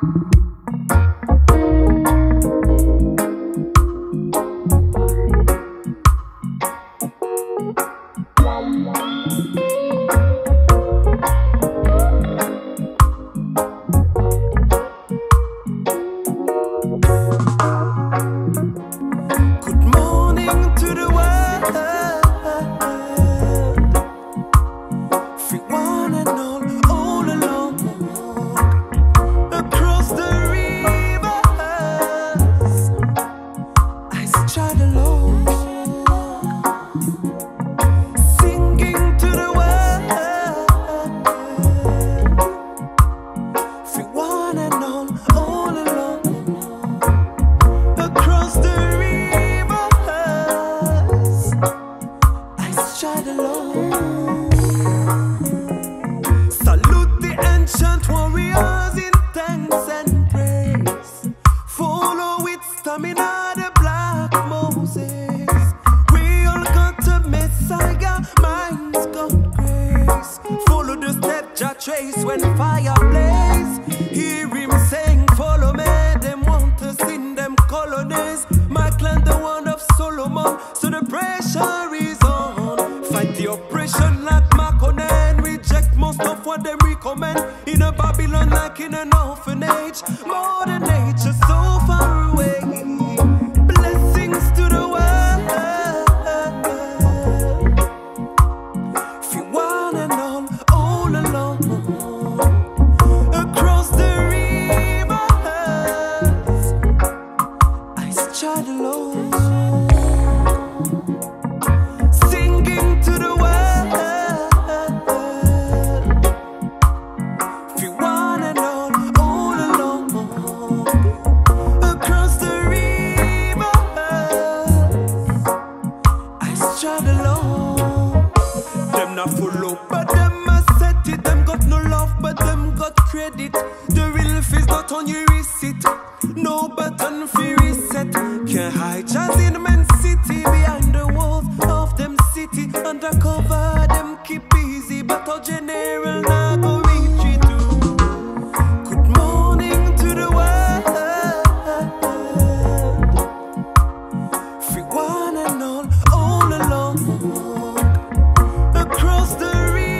Characterise when fire blaze. Hear him saying, follow me. Them want to sing them colonies. My clan the one of Solomon, so the pressure is on. Fight the oppression like Maconen. Reject most of what they recommend. In a Babylon like in an orphanage. Modern nature so far away. Blessings to the world. The real is not on your receipt. No button for reset. Can't hide jazz in the man city. Behind the walls of them city. Undercover them keep busy. But our general now go retreat too. Good morning to the world. Free one and all along. Across the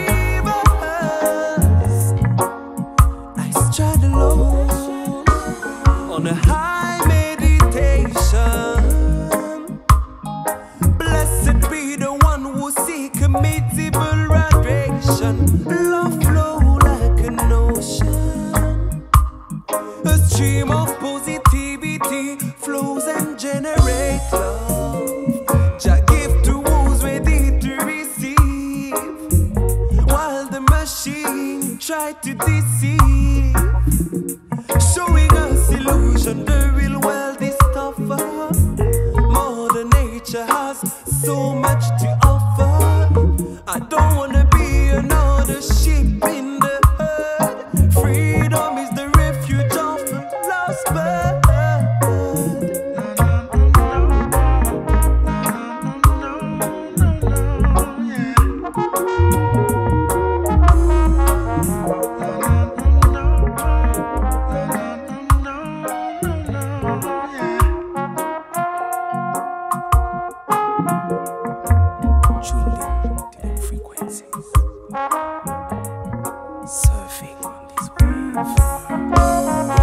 on a high meditation. Blessed be the one who seek immutable adoration. Love flow like an ocean. A stream of positivity flows and generates love. Jah give to who's ready to receive, while the machine try to deceive. Showing us illusion, the real world is tougher. Mother Nature has so much to offer. I don't wanna be another sheep in the herd. Freedom is the refuge of a lost bird. Surfing on these waves.